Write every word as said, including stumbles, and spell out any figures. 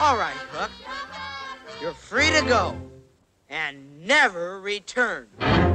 All right, Hook. You're free to go and never return.